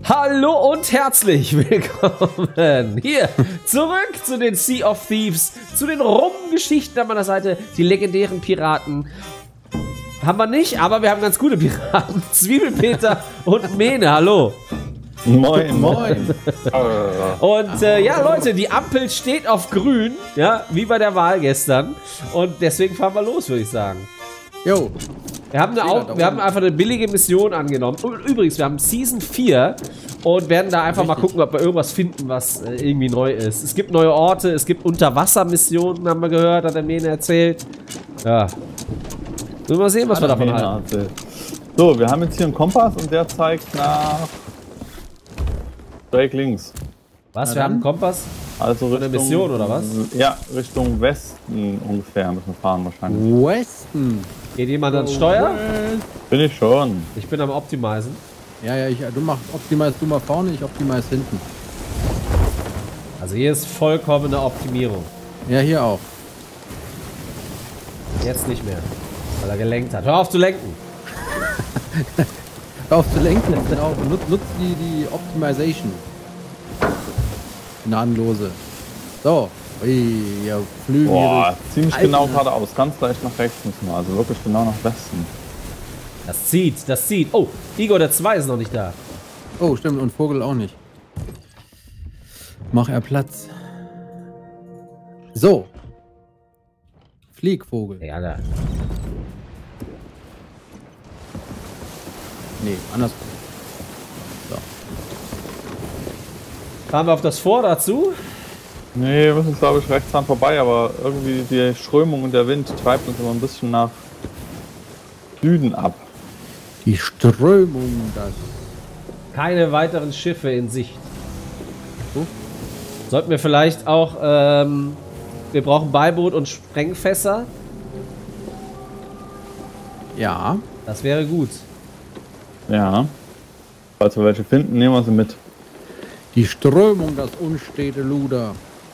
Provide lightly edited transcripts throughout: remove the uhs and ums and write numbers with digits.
Hallo und herzlich willkommen hier zurück zu den Sea of Thieves, zu den Rumgeschichten an meiner Seite, die legendären Piraten. Haben wir nicht, aber wir haben ganz gute Piraten. Zwiebelpeter und Mene, hallo. Moin, moin. Und ja, Leute, die Ampel steht auf grün, ja, wie bei der Wahl gestern. Und deswegen fahren wir los, würde ich sagen. Jo. Wir haben einfach eine billige Mission angenommen. Und übrigens, wir haben Season 4 und werden da einfach mal gucken, ob wir irgendwas finden, was irgendwie neu ist. Es gibt neue Orte, es gibt Unterwassermissionen, haben wir gehört, hat der Mene erzählt. Ja. Wollen wir mal sehen, was wir davon halten. So, wir haben jetzt hier einen Kompass und der zeigt nach Drake links. Was? Wir haben einen Kompass? Also Richtung, eine Mission oder was? Ja, Richtung Westen ungefähr müssen wir fahren wahrscheinlich. Westen. Geht jemand ans Steuer? Bin ich schon. Ich bin am Optimizen. Ja, du machst Optimize, du mal vorne, ich Optimize hinten. Also hier ist vollkommene Optimierung. Ja, hier auch. Jetzt nicht mehr, weil er gelenkt hat. Hör auf zu lenken. Hör auf zu lenken, genau. Nutzt die Optimization. Gnadenlose. So. Ui, ja, Flügel. Boah, ziemlich genau geradeaus. Ganz leicht nach rechts müssen wir. Also wirklich genau nach Westen. Das zieht, das zieht. Oh, Igor der 2 ist noch nicht da. Oh, stimmt. Und Vogel auch nicht. Mach er Platz. So. Flieg, Vogel. Ja, da. Nee, anders. So. Fahren wir auf das Fort dazu? Nee, wir müssen glaube ich rechts dran vorbei, aber irgendwie die Strömung und der Wind treibt uns immer ein bisschen nach Süden ab. Die Strömung, das. Keine weiteren Schiffe in Sicht. Sollten wir vielleicht auch, wir brauchen Beiboot und Sprengfässer. Ja. Das wäre gut. Ja. Falls wir welche finden, nehmen wir sie mit. Die Strömung, das unstete Luder.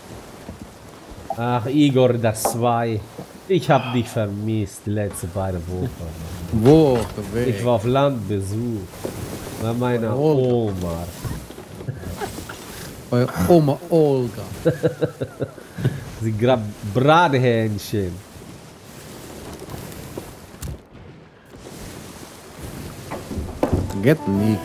Ach, Igor der 2. Ich hab dich vermisst die letzte beide Wochen. Woche weg. Ich war auf Landbesuch. Bei meiner Oma. Bei Oma Olga. Sie grabt Bratehähnchen. Geht nix.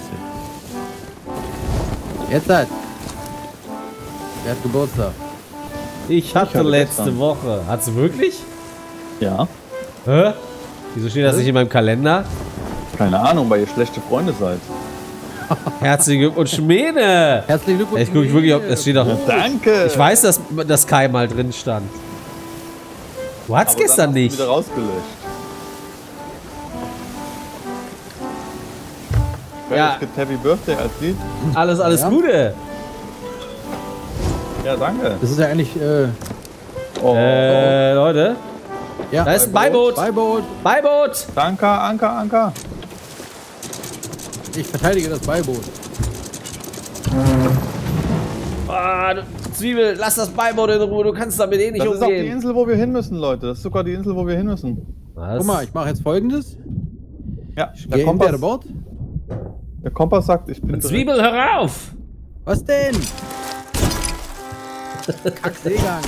Jetzt halt. Wer hat Geburtstag? Ich hatte letzte gestern. Woche. Hat's du wirklich? Ja. Hä? Wieso steht das nicht in meinem Kalender? Keine Ahnung, weil ihr schlechte Freunde seid. Herzlichen Glückwunsch, Mene! Herzlichen Glückwunsch. Ich gucke wirklich, ob es steht doch. Danke! Ich weiß, dass das Kai mal drin stand. Du hattest Aber gestern dann hast du nicht. wieder rausgelöscht. Ja. Es gibt Happy Birthday als Lied. Alles Ja. Gute. Ja, danke. Das ist ja eigentlich, Oh. Leute. ja. Da ist ein Beiboot. Beiboot. Beiboot. Anker, Anker, Anker. Ich verteidige das Beiboot. Ah, Zwiebel, lass das Beiboot in Ruhe. Du kannst damit eh nicht Das ist auch die umgehen. Insel, wo wir hin müssen, Leute. Das ist sogar die Insel, wo wir hin müssen. Was? Guck mal, ich mache jetzt Folgendes. Ja, Geh in der Boot. der Kompass sagt, ich bin direkt. Zwiebel, hör auf! Was denn? Kackseegang.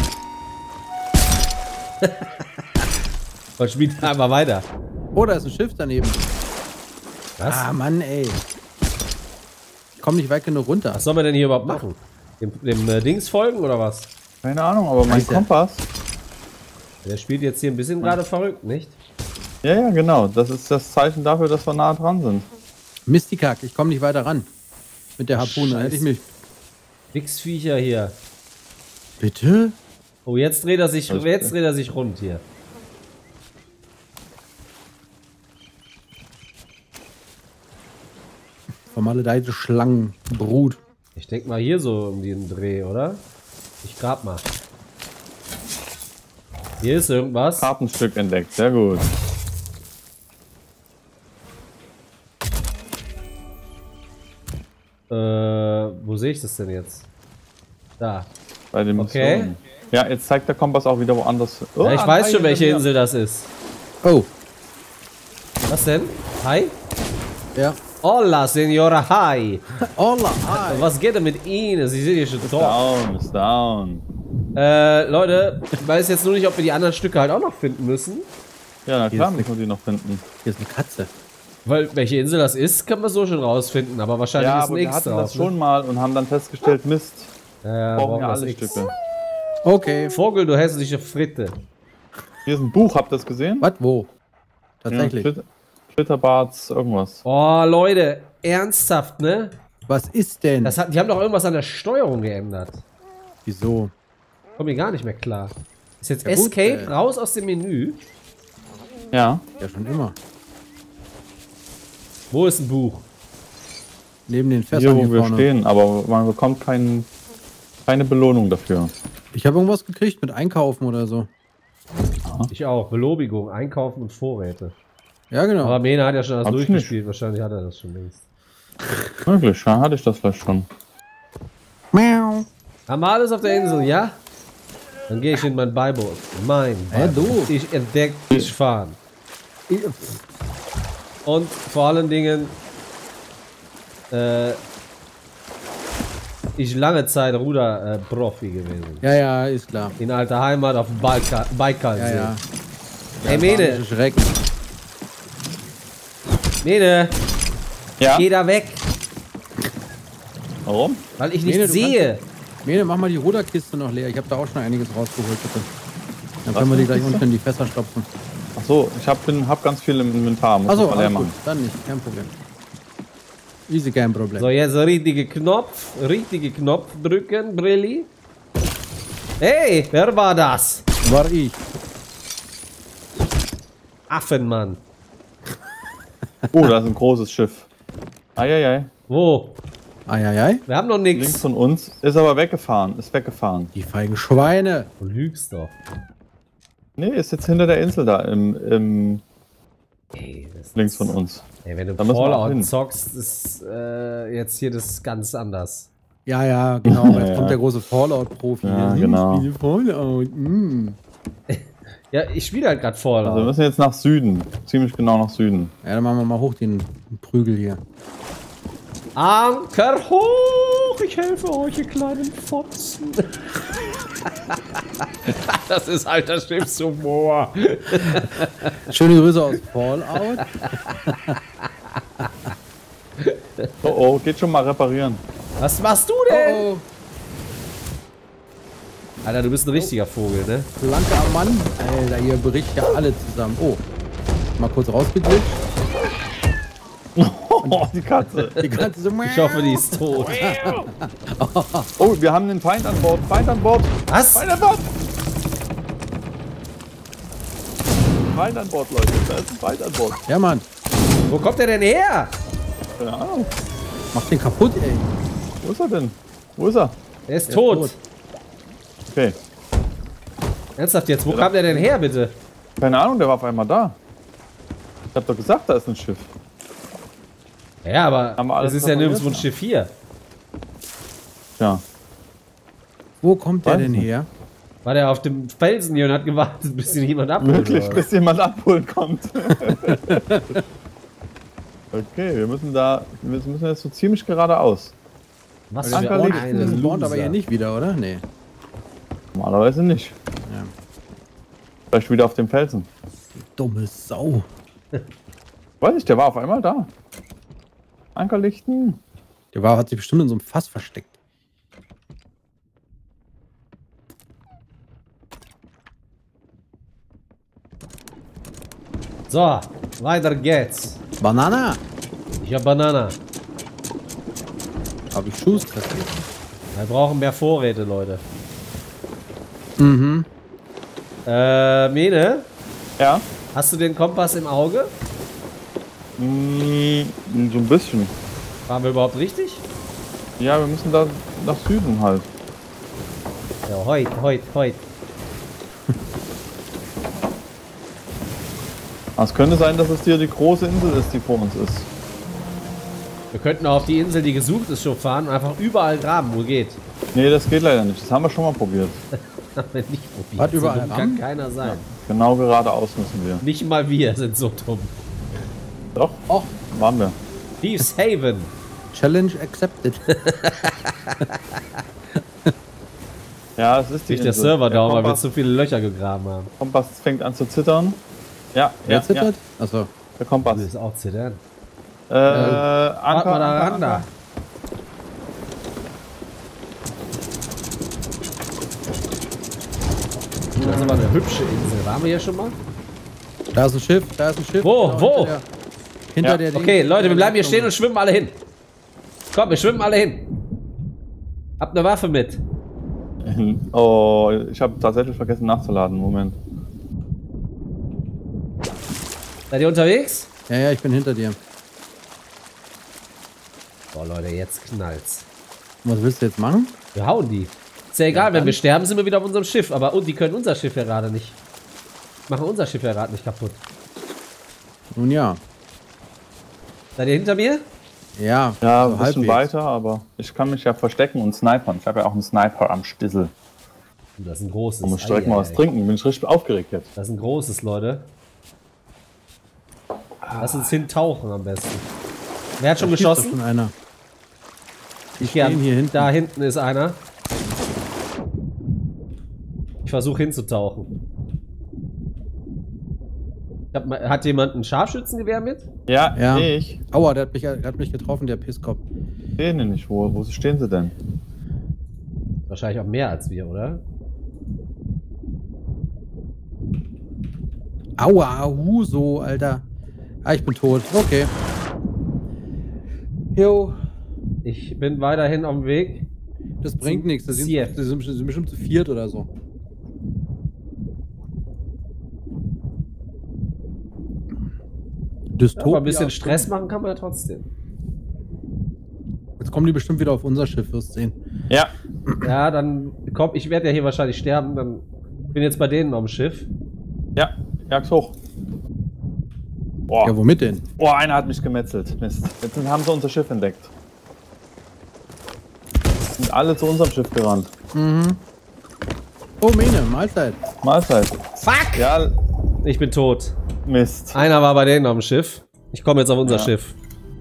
Und spielt einfach weiter. Oh, da ist ein Schiff daneben. Was? Ah, Mann, ey. Ich komm nicht weit genug runter. Was soll man denn hier überhaupt machen? Dem Dings folgen oder was? Keine Ahnung, aber mein Weiß ja. Kompass. Der spielt jetzt hier ein bisschen gerade verrückt, nicht? Ja, ja, genau. Das ist das Zeichen dafür, dass wir nah dran sind. Mistikack, ich komme nicht weiter ran. Mit der Harpune. Hätte ich mich. Wichsviecher hier. Bitte? Oh, jetzt dreht er sich rund hier. Vermaledeite Schlangenbrut. Ich denke mal hier so um den Dreh, oder? Ich grab mal. Hier ist irgendwas. Kartenstück entdeckt, sehr gut. Wo sehe ich das denn jetzt? Da. Bei den Okay. Missionen. Ja, jetzt zeigt der Kompass auch wieder woanders. Oh, Ja, ich weiß schon, welche Insel das ist. Oh, Was denn? Hi? ja. Hola, Senora Hi. Hola, hi. Was geht denn mit Ihnen? Sie sind hier schon tot. Down, ist down. Leute, ich weiß jetzt nur nicht, ob wir die anderen Stücke halt auch noch finden müssen. Ja, na klar, ist müssen wir die noch finden. Hier ist eine Katze. Weil, welche Insel das ist, kann man so schon rausfinden. Aber wahrscheinlich Ja, ist aber ein wir X hatten drauf. das schon mal und haben dann festgestellt, Mist, Ja, brauchen ja das alle X. Stücke. Okay. Vogel, du hässliche Fritte. Hier ist ein Buch, habt ihr das gesehen? Was? Wo? Tatsächlich. Ja, Twitterbarts, irgendwas. Oh, Leute, ernsthaft, ne? Was ist denn? Die haben doch irgendwas an der Steuerung geändert. Wieso? Komm mir gar nicht mehr klar. Ist jetzt Ja, gut, Escape raus aus dem Menü? Ja. Ja, schon immer. Wo ist ein Buch? Neben den Hier, Fässern wo hier wir vorne. stehen, aber man bekommt keine Belohnung dafür. Ich habe irgendwas gekriegt mit Einkaufen oder so. Ich auch. Belobigung, Einkaufen und Vorräte. Ja, genau. Aber Mena hat ja schon das Hab ich durchgespielt. Wahrscheinlich hat er das schon längst. Wirklich, ja, hatte ich das vielleicht schon. Miau. Haben wir alles auf der Insel, ja? Dann gehe ich in mein Beiboot. Mein Beiboot. du. Ich entdecke, ich fahren. Und vor allen Dingen, ich lange Zeit Ruder-Profi gewesen. Ja, ja, ist klar. In alter Heimat auf dem Baikalsee. Ja, ja. Hey Mene, Schrecken. Mene, Ja? geh da weg, Warum? weil ich nicht Mene, du sehe. Mene, mach mal die Ruderkiste noch leer. Ich habe da auch schon einiges rausgeholt, bitte. Dann können wir die gleich unten in die Fässer stopfen. Achso, ich hab ganz viel im Inventar. Muss Achso, ich mal leer alles gut. machen. Dann nicht, kein Problem. Easy, kein Problem. So, jetzt richtige Knopf drücken, Brilli. Hey, wer war das? War ich. Affenmann. Oh, da ist ein großes Schiff. Eieiei. Wo? Eieiei. Wir haben noch Links nichts. von uns. Ist aber weggefahren. Ist weggefahren. Die feigen Schweine. Du lügst doch. Nee, ist jetzt hinter der Insel da. Im Ey, das links von uns. Ey, wenn du Da müssen wir auch hin. Fallout zockst, ist jetzt hier das ganz anders. Ja, ja, genau. Jetzt Ja. kommt der große Fallout-Profi. Ja, hier. genau. Ich spiele Fallout. Ja, ich spiele halt gerade Also wir Fallout. müssen jetzt nach Süden. Ziemlich genau nach Süden. Ja, dann machen wir mal hoch den Prügel hier. Anker hoch! Ich helfe euch, ihr kleinen Fotzen. Das ist alter Schiffshumor. Schöne Grüße aus Fallout. Oh oh, geht schon mal reparieren. Was machst du denn? Oh, Alter, du bist ein richtiger Vogel, ne? Blanke am Mann. Alter, ihr bricht ja alle zusammen. Oh, mal kurz rausgeglitscht. Oh, die Katze. Die ganze so. Ich hoffe, die ist tot. Oh, wir haben einen Feind an Bord. Feind an Bord. Was? Feind an Bord. Feind an Bord, Leute. Da ist ein Feind an Bord. Ja, Mann. Wo kommt der denn her? Keine Ahnung. Mach den kaputt, ey. Wo ist er denn? Wo ist er? Der ist Der ist tot. tot. Okay. Ernsthaft jetzt, wo kam der denn her, bitte? Keine Ahnung, der war auf einmal da. Ich hab doch gesagt, da ist ein Schiff. Ja, aber Haben wir alles es ist ja repariert? nirgendwo ein Schiff hier. Ja. Wo kommt der Weiß denn nicht. her? War der auf dem Felsen hier und hat gewartet, bis ihn jemand abholt? Wirklich, oder? bis jemand abholen kommt. Okay, wir müssen jetzt so ziemlich geradeaus. Was Der für Anker liegt. eine spawnt aber Loser. hier nicht wieder, oder? Nee. Normalerweise nicht. Ja. Vielleicht wieder auf dem Felsen. Dumme Sau. Weiß ich, der war auf einmal da. Ankerlichten. Hat sich bestimmt in so einem Fass versteckt. So, weiter geht's. Banana. Ich hab Banana. Habe ich Schuss kassiert. Wir brauchen mehr Vorräte, Leute. Mhm. Mene, Ja. hast du den Kompass im Auge? So ein bisschen. Waren wir überhaupt richtig? Ja, wir müssen da nach Süden halt. Ja, heut. Es könnte sein, dass es hier die große Insel ist, die vor uns ist. Wir könnten auch auf die Insel, die gesucht ist, schon fahren und einfach überall graben, wo geht. Nee, das geht leider nicht. Das haben wir schon mal probiert. Haben wir nicht probiert. Was, überall so dumm kann rammen? keiner sein. Genau geradeaus müssen wir. Nicht mal wir sind so dumm. Doch, Och, waren wir. Thieves Haven. Challenge accepted. Ja, es ist die Nicht der Insel. Server down, weil wir Kompass, zu viele Löcher gegraben haben. Kompass fängt an zu zittern. Ja, Wer zittert? Achso. der Kompass. Das ist auch zittern. Anker, Warte mal da Anker, ran da. Anker. Das ist aber eine hübsche Insel. Waren wir hier schon mal? Da ist ein Schiff, da ist ein Schiff. Wo? Wo? Hinter Ja. der Okay, Leute, wir bleiben hier stehen und schwimmen alle hin. Komm, wir schwimmen alle hin. Habt eine Waffe mit. Oh, ich habe tatsächlich vergessen nachzuladen. Moment. Seid ihr unterwegs? Ja, ja, ich bin hinter dir. Boah, Leute, jetzt knallt's. Was willst du jetzt machen? Wir hauen die. Ist ja egal, Ja, wenn wir sterben, sind wir wieder auf unserem Schiff. Aber und die können unser Schiff ja gerade nicht. Machen unser Schiff ja gerade nicht kaputt. Nun ja. Seid ihr hinter mir? Ja, Ja, so ein bisschen halbwegs. weiter, aber ich kann mich ja verstecken und snipern. Ich habe ja auch einen Sniper am Stissel. Das ist ein großes. Ich muss direkt mal was Eieiei. trinken. Bin ich richtig aufgeregt jetzt. Das ist ein großes, Leute. Lass uns hintauchen am besten. Wer hat schon Da schießt doch geschossen? schon einer. Die Ich geh an- stehen hier hinten. Da hinten ist einer. Ich versuche hinzutauchen. Hat jemand ein Scharfschützengewehr mit? Ja, Ja. ich. Aua, der hat mich getroffen, der Pisskopf. Sehen die nicht. Wo stehen sie denn? Wahrscheinlich auch mehr als wir, oder? Aua, so, Alter. Ah, ich bin tot. Okay. Jo. Ich bin weiterhin auf dem Weg. Das bringt nichts. Das Sieh. sind bestimmt zu viert oder so. Aber ein bisschen Stress machen kann man ja trotzdem. Jetzt kommen die bestimmt wieder auf unser Schiff, wirst sehen. Ja. Ja, dann komm, ich werde ja hier wahrscheinlich sterben. Dann bin jetzt bei denen auf dem Schiff. Ja. Jag's hoch. Boah. Ja, womit denn? Boah, einer hat mich gemetzelt. Mist. Jetzt haben sie unser Schiff entdeckt. Sind alle zu unserem Schiff gerannt. Oh, Mene, Mahlzeit. Mahlzeit. Fuck! Ja, Ich bin tot. Mist. Einer war bei denen auf dem Schiff. Ich komme jetzt auf unser Ja. Schiff.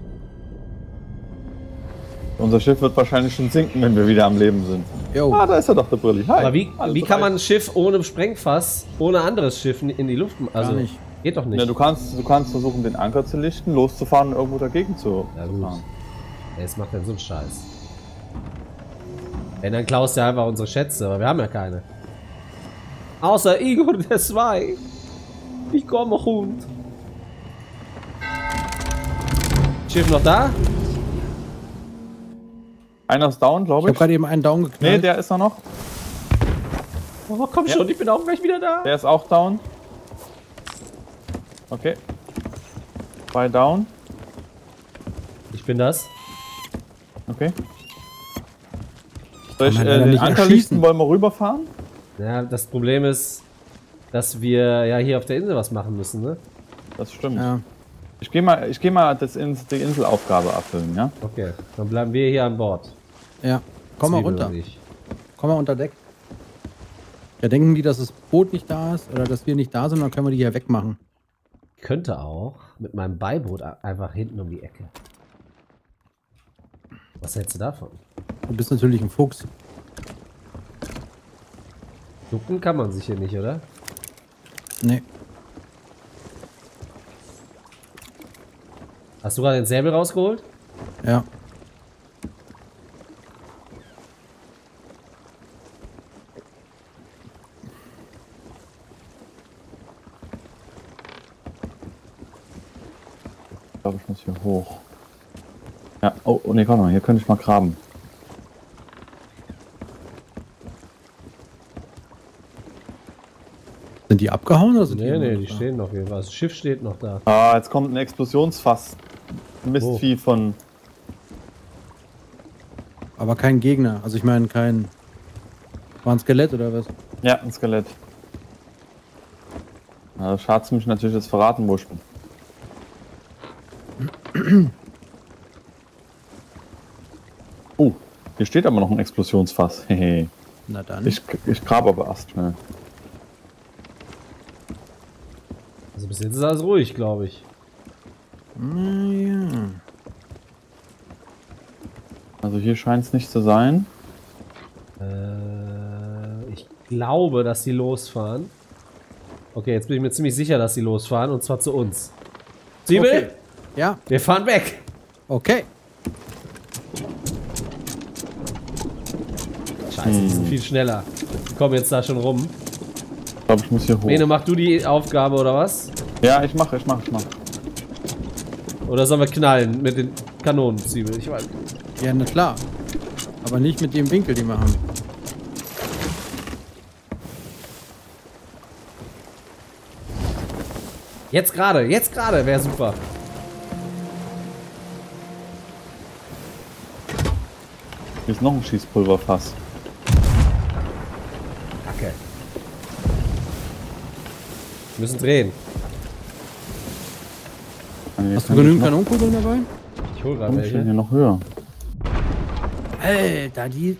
Unser Schiff wird wahrscheinlich schon sinken, wenn wir wieder am Leben sind. Jo. Ah, da ist ja doch der Brilli. Hi. Aber wie Alles kann man bereit. ein Schiff ohne Sprengfass, ohne anderes Schiff in die Luft machen? Also, nicht. geht doch nicht. Ja, du kannst versuchen, den Anker zu lichten, loszufahren und irgendwo dagegen zu Ja, gut. fahren. Ey, jetzt macht denn so einen Scheiß. Wenn, dann klaust du einfach unsere Schätze, aber wir haben ja keine. Außer Igor der 2. Ich komme rund. Schiff noch da? Einer ist down, Ich glaube habe ich. gerade eben einen Down Nee, geknallt. der ist da noch. Oh, komm schon, ich bin auch gleich wieder da. Der ist auch down. Okay. 2 down. Ich bin das. Okay. Soll ich Kann man leider den nicht Anker erschießen. lichten? Wollen wir rüberfahren? Ja, das Problem ist, dass wir ja hier auf der Insel was machen müssen, ne? Das stimmt. Ja. Ich geh mal die Inselaufgabe erfüllen, ja? Okay, dann bleiben wir hier an Bord. Ja. Komm mal Zwiebel runter. und ich. Komm mal unter Deck. Ja, denken die, dass das Boot nicht da ist oder dass wir nicht da sind, dann können wir die hier wegmachen. Könnte auch mit meinem Beiboot einfach hinten um die Ecke. Was hältst du davon? Du bist natürlich ein Fuchs. Ducken kann man sich hier nicht, oder? Nee. Hast du gerade den Säbel rausgeholt? Ja. Ich glaube, ich muss hier hoch. Ja, oh nee, warte mal, hier könnte ich mal graben. Sind die abgehauen oder sind Nee, die nee, noch die da? stehen noch hier. Das Schiff steht noch da. Ah, jetzt kommt ein Explosionsfass. Mistvieh von. Aber kein Gegner. Also ich meine kein... War ein Skelett oder was? Ja, ein Skelett. Na, das schadet mich natürlich jetzt verraten, wo ich bin. Oh, hier steht aber noch ein Explosionsfass. Hehe. Na dann. ich grab aber erst schnell. Also bis jetzt ist alles ruhig, glaube ich. Ja. Also hier scheint es nicht zu sein. Ich glaube, dass sie losfahren. Okay, jetzt bin ich mir ziemlich sicher, dass sie losfahren. Und zwar zu uns. Zwiebel? Okay. Ja. Wir fahren weg. Okay. Scheiße, die sind viel schneller. Die kommen jetzt da schon rum. Ich glaube, ich muss hier hoch. Bene, mach du die Aufgabe oder was? Ja, ich mach. Oder sollen wir knallen mit den Kanonen, Zwiebel? Ich weiß. Ja, na klar. Aber nicht mit dem Winkel, den wir haben. Jetzt gerade wäre super. Hier ist noch ein Schießpulverfass. Kacke. Wir müssen drehen. Hast du genügend Kanonenkugeln dabei? Ich hol gerade Komm schon welche. hier noch höher. Alter, die...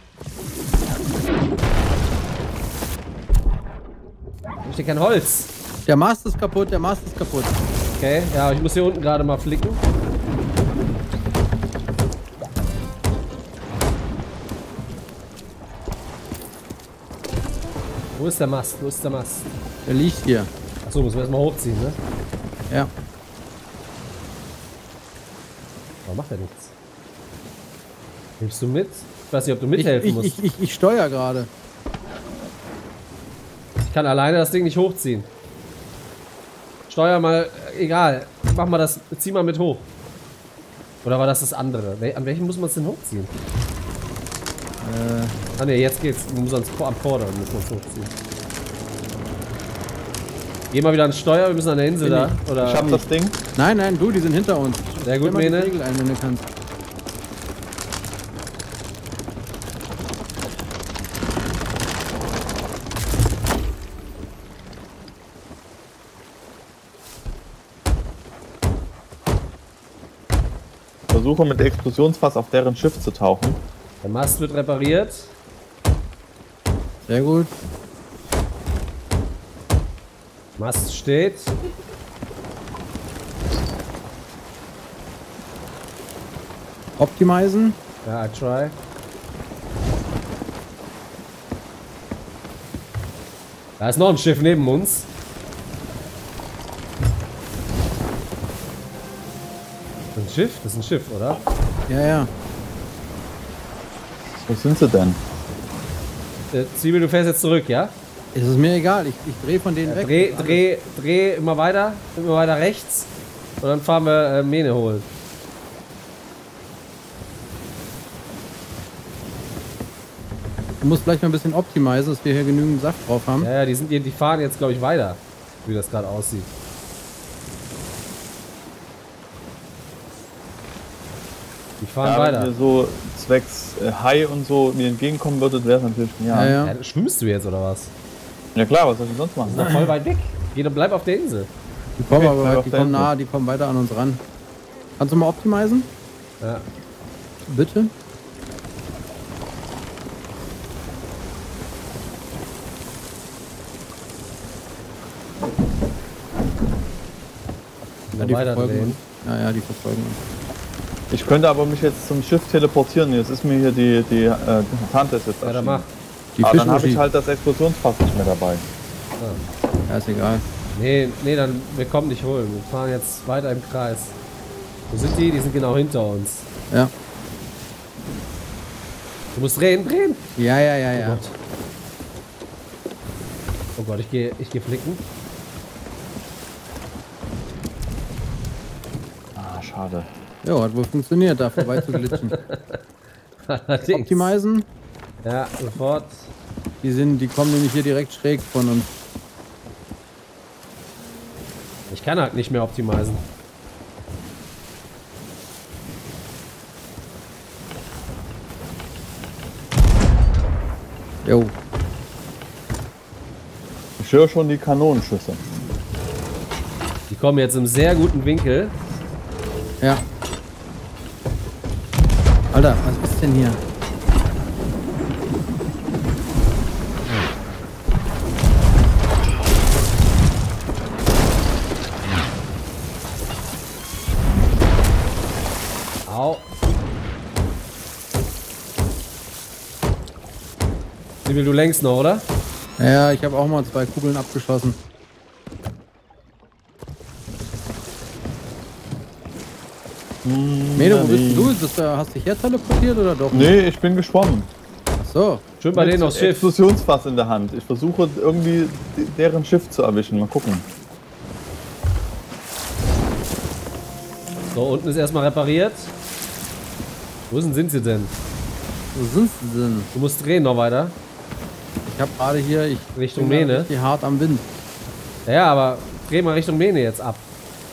Ich stehe kein Holz. Der Mast ist kaputt, der Mast ist kaputt. Okay, ja, ich muss hier unten gerade mal flicken. Wo ist der Mast? Wo ist der Mast? Der liegt hier. Achso, müssen wir erstmal hochziehen, ne? Ja. Warum macht er nichts? Hilfst du mit? Ich weiß nicht, ob du mithelfen musst. Ich steuere gerade. Ich kann alleine das Ding nicht hochziehen. Steuer mal, egal. Mach mal das, zieh mal mit hoch. Oder war das das andere? An welchem muss man es denn hochziehen? Ah ne, jetzt geht's. Wir müssen uns am Vorderen müssen wir uns hochziehen. Geh mal wieder ans Steuer, wir müssen an der Insel da. Oder? Ich hab das Ding. Nein, nein, du, die sind hinter uns. Sehr gut, Stell mal die Mene. Segel ein, wenn du kannst. Versuche mit Explosionsfass auf deren Schiff zu tauchen. Der Mast wird repariert. Sehr gut. Mast steht. Optimizen. Ja, I try. Da ist noch ein Schiff neben uns. Ein Schiff? Das ist ein Schiff, oder? Ja, ja. Wo sind sie denn? Zwiebel, du fährst jetzt zurück, ja? Es ist mir egal, ich drehe von denen weg. Dreh immer weiter rechts. Und dann fahren wir Mene holen. Du musst gleich mal ein bisschen optimizen, dass wir hier genügend Saft drauf haben. Ja, ja, die fahren jetzt, glaube ich, weiter. Wie das gerade aussieht. Die fahren Wenn weiter. ihr so zwecks Hai und so mir entgegenkommen würdet, wäre es natürlich Ja, ja. ja. Schwimmst du jetzt oder was? Ja klar, was soll ich denn sonst machen? Das ist doch voll weit weg. Geh doch, bleib auf der Insel. Die kommen Okay, bleib aber, auf die der kommen Insel. nah, die kommen weiter an uns ran. Kannst du mal optimizen? Ja. Bitte? Ja, die Weiter verfolgen drehen. uns. Ja, ja, die verfolgen uns. Ich könnte aber mich jetzt zum Schiff teleportieren. Jetzt ist mir hier die Tante ist jetzt Ja, dann erschienen. mach. Die Aber dann habe Fischmuschi. ich halt das Explosionsfass nicht mehr dabei. Ja, ist egal. Nee, dann, wir kommen nicht holen. Wir fahren jetzt weiter im Kreis. Wo sind die? Die sind genau hinter uns. Ja. Du musst drehen. Ja, ja, ja, ja. Oh Gott, ich geh flicken. Ah, schade. Jo, hat wohl funktioniert, da vorbei zu glitschen. Allerdings. Optimizen. Ja, sofort. Die kommen nämlich hier direkt schräg von uns. Ich kann halt nicht mehr optimizen. Jo. Ich höre schon die Kanonenschüsse. Die kommen jetzt im sehr guten Winkel. Ja. Alter, was ist denn hier? Au. Sibyl, du längst noch, oder? Ja, ich habe auch mal 2 Kugeln abgeschossen. Mene, wo bist du? Hast du dich her teleportiert oder doch? Nee, ich bin geschwommen. Ach so. Schön bei denen aufs Schiff. Explosionsfass in der Hand. Ich versuche irgendwie deren Schiff zu erwischen. Mal gucken. So, unten ist erstmal repariert. Wo sind sie denn? Wo sind sie denn? Du musst drehen noch weiter. Ich habe gerade hier, Richtung Mene. richtig hart am Wind. Ja, aber dreh mal Richtung Mene jetzt ab.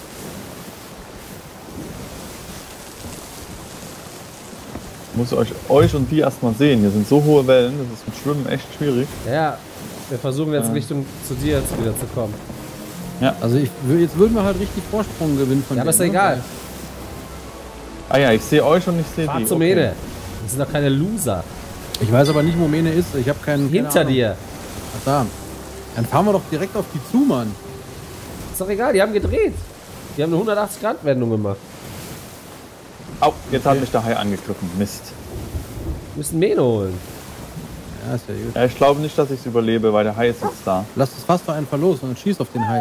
Ich muss euch und die erstmal sehen. Hier sind so hohe Wellen, das ist mit Schwimmen echt schwierig. Ja, wir versuchen jetzt Richtung zu dir jetzt wieder zu kommen. Ja. Also jetzt würden wir halt richtig Vorsprung gewinnen von Ja, aber ist ja denen, egal. Ah ja, ich sehe euch und ich sehe Fahr die. zu Mene. Das sind doch keine Loser. Ich weiß aber nicht, wo Mene ist. Ich habe keinen. Hinter dir. Ach da. Dann fahren wir doch direkt auf die zu, Mann. Ist doch egal, die haben gedreht. Die haben eine 180-Grad-Wendung gemacht. Au, jetzt hat mich der Hai angegriffen. Mist. Wir müssen Mene holen. Ja, ist ja gut. Ja, ich glaube nicht, dass ich es überlebe, weil der Hai ist jetzt da. Lass das Fass doch einfach los und schieß auf den Hai.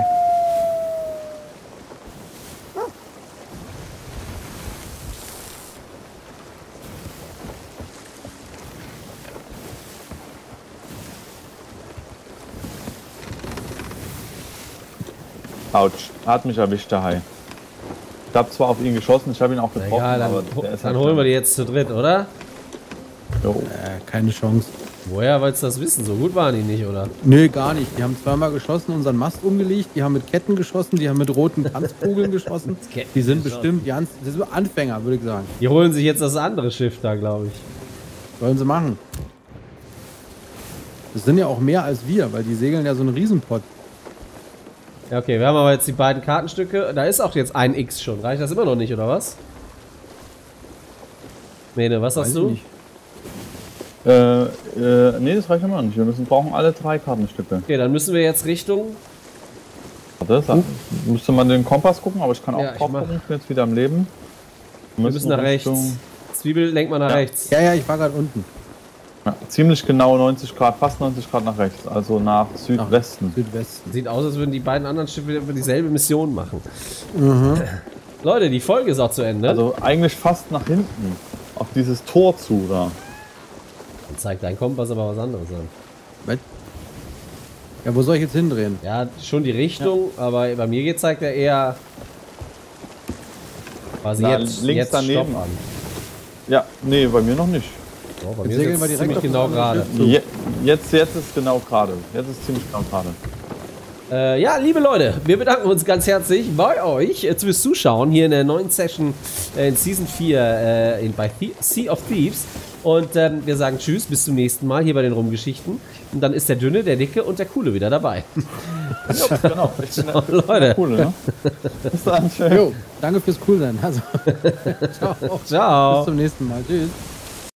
Autsch, hat mich erwischt, der Hai. Ich habe zwar auf ihn geschossen, ich habe ihn auch getroffen, Egal, aber dann, der ist dann halt holen wir die jetzt zu dritt, oder? Jo. Keine Chance. Woher wolltest du das wissen? So gut waren die nicht, oder? Nee, gar nicht. Die haben zweimal geschossen, unseren Mast umgelegt, die haben mit Ketten geschossen, die haben mit roten Tanzkugeln geschossen. Ketten Die sind geschossen. bestimmt, die sind Anfänger, würde ich sagen. Die holen sich jetzt das andere Schiff da, glaube ich. Sollen sie machen. Das sind ja auch mehr als wir, weil die segeln ja so einen Riesenpott. Ja, okay, wir haben aber jetzt die beiden Kartenstücke. Da ist auch jetzt ein X schon. Reicht das immer noch nicht, oder was? Mene, was Weiß hast ich du? nicht. Nee, das reicht immer noch nicht. Wir brauchen alle 3 Kartenstücke. Okay, dann müssen wir jetzt Richtung... Warte, müsste man den Kompass gucken, aber ich kann auch Ja, ich drauf mach. gucken. Ich bin jetzt wieder am Leben. Wir müssen nach rechts. Zwiebel, lenk mal nach rechts. Ja, ich war gerade unten. Ja, ziemlich genau 90 Grad, fast 90 Grad nach rechts, also nach Südwesten. Südwesten. Sieht aus, als würden die beiden anderen Schiffe immer dieselbe Mission machen. Leute, die Folge ist auch zu Ende. Also eigentlich fast nach hinten, auf dieses Tor zu da. Zeigt dein Kompass aber was anderes an. Was? Ja, wo soll ich jetzt hindrehen? Ja, schon die Richtung, aber bei mir zeigt er eher quasi Na, jetzt, links jetzt daneben. Stopp an. Ja, nee, bei mir noch nicht. Oh, bei Jetzt mir segeln ist wir jetzt direkt ziemlich auf das genau andere gerade. Schiff. Jetzt ist genau gerade. Jetzt ist ziemlich genau gerade. Ja, liebe Leute, wir bedanken uns ganz herzlich bei euch fürs Zuschauen hier in der neuen Session in Season 4 bei Sea of Thieves. Und wir sagen Tschüss, bis zum nächsten Mal hier bei den Rumgeschichten. Und dann ist der Dünne, der Dicke und der Coole wieder dabei. Genau. Ciao, Leute. Cool, ne? Bis dann. Tschö. Jo, danke fürs Coolsein. Also, ciao. Ciao. Bis zum nächsten Mal. Tschüss.